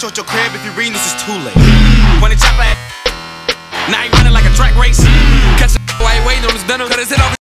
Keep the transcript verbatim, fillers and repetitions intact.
you at your crib. If you're reading, this is too late. When the chopper, now he running like a track race. Catch the while he waiting on his venom, cut his head off.